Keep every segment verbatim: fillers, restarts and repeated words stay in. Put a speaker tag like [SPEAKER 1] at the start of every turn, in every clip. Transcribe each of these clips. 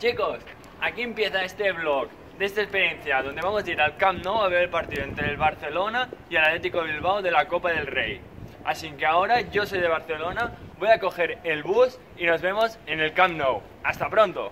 [SPEAKER 1] Chicos, aquí empieza este vlog de esta experiencia donde vamos a ir al Camp Nou a ver el partido entre el Barcelona y el Atlético de Bilbao de la Copa del Rey. Así que ahora yo soy de Barcelona, voy a coger el bus y nos vemos en el Camp Nou. ¡Hasta pronto!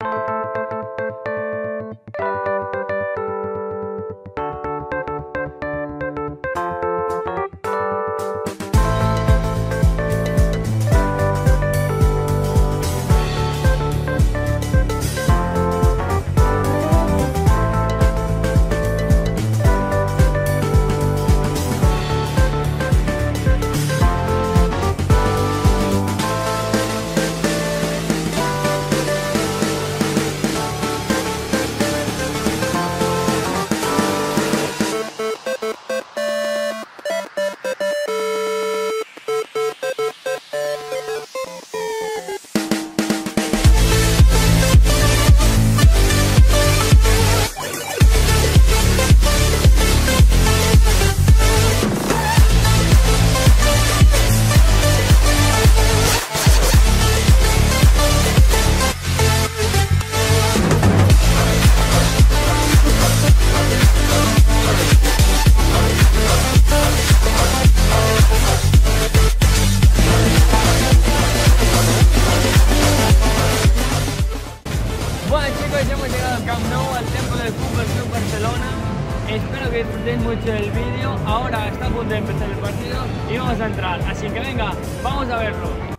[SPEAKER 1] Bueno chicos, ya hemos llegado al Camp Nou, al templo del Fútbol Club Barcelona. Espero que disfrutéis mucho del vídeo. Ahora está a punto de empezar el partido y vamos a entrar. Así que venga, vamos a verlo.